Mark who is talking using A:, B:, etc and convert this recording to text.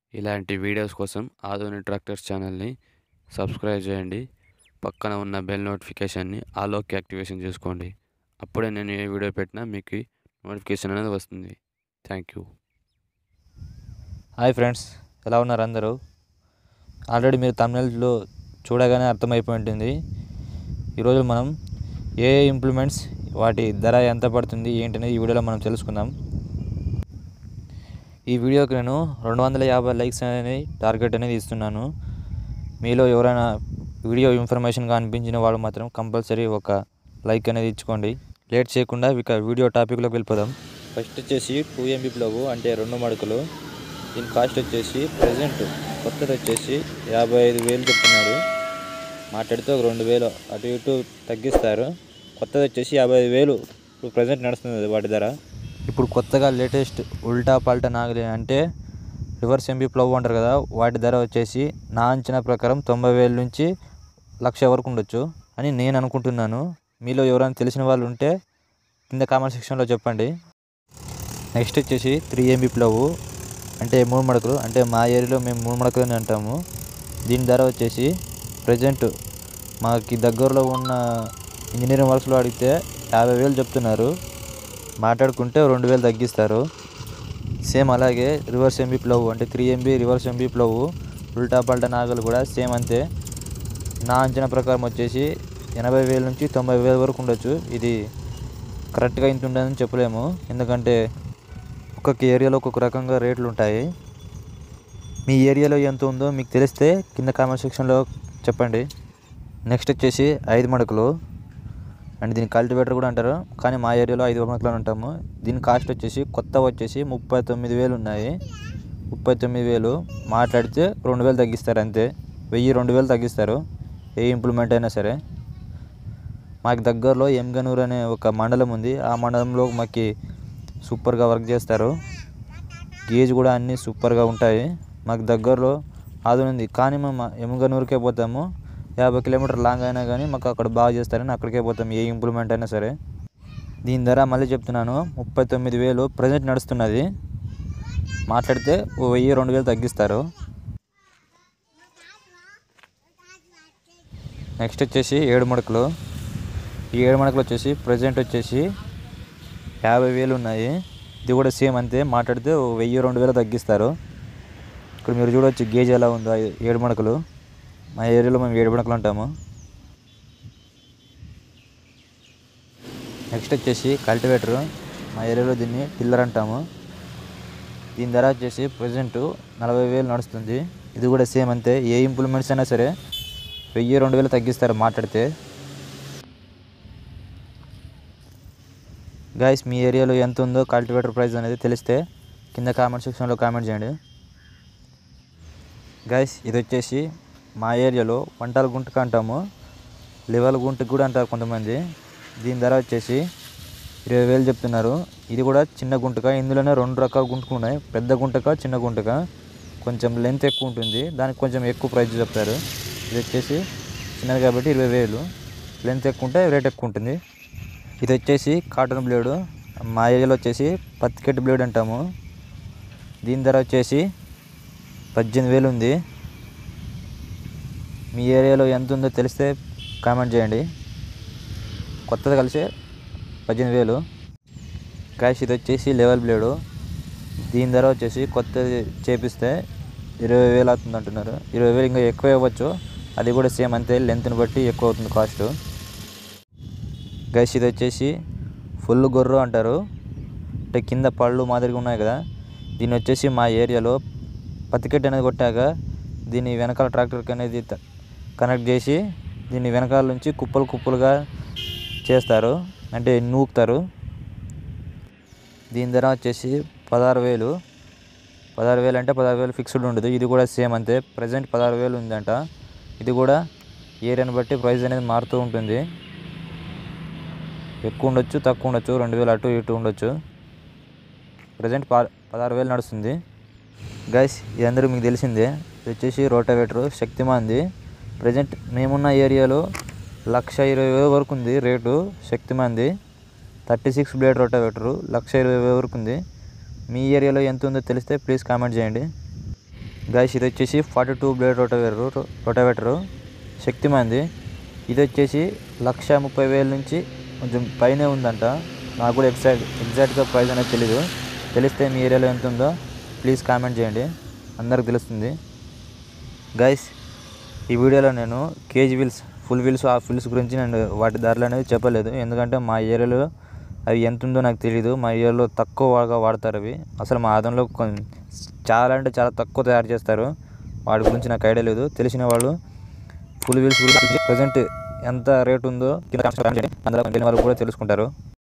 A: ఇలాంటి వీడియోస్ కోసం ఆధునిక ట్రాక్టర్స్ ఛానల్ని సబ్స్క్రైబ్ చేయండి. పక్కన ఉన్న బెల్ నోటిఫికేషన్ని ఆల్లోకి యాక్టివేషన్ చేసుకోండి. అప్పుడే నేను ఏ వీడియో పెట్టినా మీకు నోటిఫికేషన్ అనేది వస్తుంది. Thank you.
B: హాయ్ ఫ్రెండ్స్, ఎలా ఉన్నారు అందరూ? ఆల్రెడీ మీరు తమిళలో చూడగానే అర్థమైపోయి ఉంటుంది. ఈరోజు మనం ఏ ఇంప్లిమెంట్స్ వాటి ధర ఎంత పడుతుంది ఏంటనేది ఈ వీడియోలో మనం తెలుసుకుందాం. ఈ వీడియోకి నేను 250 లైక్స్ అనేది టార్గెట్ అనేది ఇస్తున్నాను. మీలో ఎవరైనా వీడియో ఇన్ఫర్మేషన్గా అనిపించిన వాళ్ళు మాత్రం కంపల్సరీ ఒక లైక్ అనేది ఇచ్చుకోండి. లేట్ చేయకుండా ఇక వీడియో టాపిక్లోకి వెళ్ళిపోదాం. ఫస్ట్ వచ్చేసి 2MB ప్లవ్ అంటే 2 మడకలు. దీని కాస్ట్ వచ్చేసి ప్రజెంట్ కొత్తది వచ్చేసి 55,000 చెప్తున్నారు. మాట్లాడితే ఒక 2,000 అటు ఇటు తగ్గిస్తారు. కొత్తది వచ్చేసి 55,000 ఇప్పుడు ప్రజెంట్ నడుస్తుంది వాటి ధర. ఇప్పుడు కొత్తగా లేటెస్ట్ ఉల్టా పల్టా నాగలి అంటే రివర్స్ ఎంబీ ప్లవ్ అంటారు కదా, వాటి ధర వచ్చేసి నా అంచనా ప్రకారం 90,000 నుంచి 1,00,000 వరకు ఉండొచ్చు అని నేను అనుకుంటున్నాను. మీలో ఎవరైనా తెలిసిన వాళ్ళు ఉంటే కింద కామెంట్ సెక్షన్లో చెప్పండి. నెక్స్ట్ వచ్చేసి 3MB ప్లవ్ అంటే 3 మడకలు, అంటే మా ఏరియాలో మేము 3 మడకలు అని అంటాము. దీని ధర వచ్చేసి ప్రజెంట్ మాకు దగ్గరలో ఉన్న ఇంజనీరింగ్ వర్క్స్లో అడిగితే 50,000 చెప్తున్నారు. మాట్లాడుకుంటే 2,000 తగ్గిస్తారు. సేమ్ అలాగే రివర్స్ ఎంబీ ప్లవ్ అంటే 3MB రివర్స్ ఎంబీ ప్లవ్ ఉల్టా పల్టా నాగలు కూడా సేమ్ అంతే. నా అంచనా ప్రకారం వచ్చేసి 80,000 నుంచి 90,000 వరకు ఉండొచ్చు. ఇది కరెక్ట్గా ఇంత ఉండదని చెప్పలేము, ఎందుకంటే ఒక్కొక్క ఏరియాలో ఒక్కొక్క రకంగా రేట్లు ఉంటాయి. మీ ఏరియాలో ఎంత ఉందో మీకు తెలిస్తే కింద కామెంట్ సెక్షన్లో చెప్పండి. నెక్స్ట్ వచ్చేసి 5 మడకలు అండ్ దీన్ని కల్టివేటర్ కూడా అంటారు, కానీ మా ఏరియాలో 5 మడకలు అని అంటాము. దీని కాస్ట్ వచ్చేసి కొత్త వచ్చేసి 39,000 ఉన్నాయి. 39,000 మాట్లాడితే 2,000 తగ్గిస్తారు అంతే. 1,000-2,000 తగ్గిస్తారు ఏ ఇంప్లిమెంట్ అయినా సరే. మాకు దగ్గరలో ఎంగనూరు అనే ఒక మండలం ఉంది. ఆ మండలంలో మాకు సూపర్గా వర్క్ చేస్తారు. గేజ్ కూడా అన్నీ సూపర్గా ఉంటాయి. మాకు దగ్గరలో ఆదునుంది, కానీ మేము ఎంగనూరుకే పోతాము. 50 కిలోమీటర్ లాంగ్ అయినా కానీ మాకు అక్కడ బాగా చేస్తారని అక్కడికే పోతాం ఏ ఇంప్లిమెంట్ అయినా సరే. దీని ధర మళ్ళీ చెప్తున్నాను 39,000 ప్రజెంట్ నడుస్తున్నది. మాట్లాడితే 1,000-2,000 తగ్గిస్తారు. నెక్స్ట్ వచ్చేసి 7 మడకలు. ఈ 7 మడకలు వచ్చేసి ప్రజెంట్ వచ్చేసి 50,000 ఉన్నాయి. ఇది కూడా సేమ్ అంతే. మాట్లాడితే 1,000-2,000 తగ్గిస్తారు. ఇక్కడ మీరు చూడవచ్చు గేజ్ ఎలా ఉందో. 7 మడకలు మా ఏరియాలో మేము 7 మడకలు అంటాము. నెక్స్ట్ వచ్చేసి కల్టివేటర్, మా ఏరియాలో దీన్ని టిల్లర్ అంటాము. దీని ధర వచ్చేసి ప్రజెంట్ 40,000 నడుస్తుంది. ఇది కూడా సేమ్ అంతే. ఏ ఇంప్లిమెంట్స్ అయినా సరే 1,000-2,000 తగ్గిస్తారు మాట్లాడితే. గైస్, మీ ఏరియాలో ఎంత ఉందో కల్టివేటర్ ప్రైస్ అనేది తెలిస్తే కింద కామెంట్ సెక్షన్లో కామెంట్ చేయండి. గైస్, ఇది వచ్చేసి మా ఏరియాలో వంటల గుంటకు అంటాము, లెవెల్ గుంటకు కూడా అంటారు కొంతమంది. దీని ధర వచ్చేసి 20,000 చెప్తున్నారు. ఇది కూడా చిన్న గుంటక. ఇందులోనే 2 రకాల గుంటకు ఉన్నాయి, పెద్ద గుంటక చిన్న గుంటక. కొంచెం లెంత్ ఎక్కువ ఉంటుంది, దానికి కొంచెం ఎక్కువ ప్రైస్ చెప్తారు. ఇది వచ్చేసి చిన్నది కాబట్టి 20,000. లెంత్ ఎక్కువ ఉంటే రేట్ ఎక్కువ ఉంటుంది. ఇది వచ్చేసి కాటన్ బ్లేడు, మా ఏరియాలో వచ్చేసి పత్తికెట్టు బ్లేడ్ అంటాము. దీని ధర వచ్చేసి 18,000 ఉంది. మీ ఏరియాలో ఎంత ఉందో తెలిస్తే కామెంట్ చేయండి. కొత్తది కలిసి 18,000. క్యాష్ ఇది వచ్చేసి లెవెల్ బ్లేడు. దీని ధర వచ్చేసి కొత్తది చేపిస్తే 20,000 అవుతుంది అంటున్నారు. 20,000 ఇంకా ఎక్కువ ఇవ్వచ్చు. అది కూడా సేమ్ అంతే, లెంత్ని బట్టి ఎక్కువ అవుతుంది కాస్ట్. గైస్, ఇది వచ్చేసి ఫుల్ గొర్రు అంటారు, అంటే కింద పళ్ళు మాదిరిగా ఉన్నాయి కదా. దీన్ని వచ్చేసి మా ఏరియాలో పత్తికెట్టు అనేది కొట్టాక దీన్ని వెనకాల ట్రాక్టర్కి అనేది కనెక్ట్ చేసి దీన్ని వెనకాల నుంచి కుప్పలు కుప్పలుగా చేస్తారు, అంటే నూకుతారు. దీని ధర వచ్చేసి 16,000. 16,000 అంటే 16,000 ఫిక్స్డ్ ఉండదు. ఇది కూడా సేమ్ అంతే. ప్రజెంట్ 16,000 ఉందంట. ఇది కూడా ఏరియాని బట్టి ప్రైస్ అనేది మారుతూ ఉంటుంది. ఎక్కువ ఉండొచ్చు, తక్కువ ఉండొచ్చు, 2,000 అటు ఇటు ఉండొచ్చు. ప్రజెంట్ 16,000 నడుస్తుంది. గైస్, ఇది అందరూ మీకు తెలిసిందే. ఇది వచ్చేసి రోటావేటర్ శక్తిమాన్ది. ప్రజెంట్ మేమున్న ఏరియాలో 1,20,000 వరకు ఉంది రేటు శక్తిమాన్ది. 36 బ్లేడ్ రోటావేటరు 1,20,000 వరకు ఉంది. మీ ఏరియాలో ఎంత ఉందో తెలిస్తే ప్లీజ్ కామెంట్ చేయండి. గైస్ ఇది వచ్చేసి 42 బ్లేడ్ రోటావేటరు శక్తిమాన్ది. ఇది వచ్చేసి 1,30,000 నుంచి కొంచెం పైనే ఉందంట. నాకు కూడా ఎగ్జాక్ట్గా ప్రైస్ అనేది తెలీదు. తెలిస్తే మీ ఏరియాలో ఎంత ఉందో ప్లీజ్ కామెంట్ చేయండి, అందరికి తెలుస్తుంది. గైస్ ఈ వీడియోలో నేను KG wheels, full wheels, half wheels గురించి నేను వాటి ధరలు అనేది చెప్పలేదు. ఎందుకంటే మా ఏరియాలో అవి ఎంత ఉందో నాకు తెలియదు. మా ఏరియాలో తక్కువగా వాడతారు అవి. అసలు మా ఆదంలో చాలా అంటే చాలా తక్కువ తయారు చేస్తారు. వాటి గురించి నాకు ఐడియా లేదు. తెలిసిన వాళ్ళు ఫుల్ వీల్స్ గురించి ప్రజెంట్ ఎంత రేట్ ఉందో కింద కామెంట్ చేయండి. అందులో వాళ్ళు కూడా తెలుసుకుంటారు.